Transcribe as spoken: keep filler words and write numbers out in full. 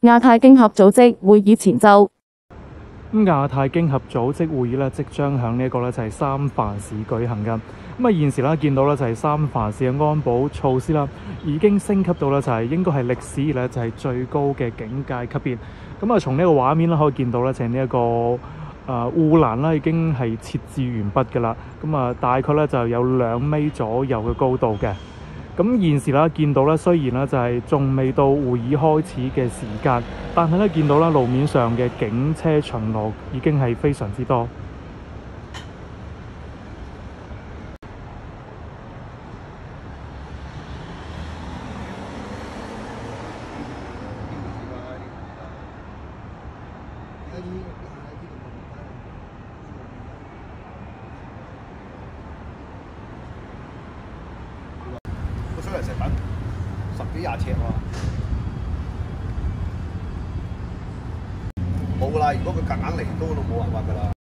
亞太經合組織會議前奏。 咁亞太經合組織會議咧，即將響呢一個咧就係三藩市舉行㗎。咁啊現時咧見到咧就係三藩市嘅安保措施啦，已經升級到咧就係應該係歷史以嚟就係最高嘅警戒級別。咁啊從呢個畫面咧可以見到咧就係呢一個誒護欄啦已經係設置完畢㗎啦。咁啊大概咧就有兩米左右嘅高度嘅。咁現時啦見到咧雖然咧就係仲未到會議開始嘅時間，但係咧見到啦路面上嘅警車巡邏已經係非常之多。 我出嚟食品十幾廿尺喎，冇㗎啦！如果佢夾硬嚟都冇辦法㗎啦。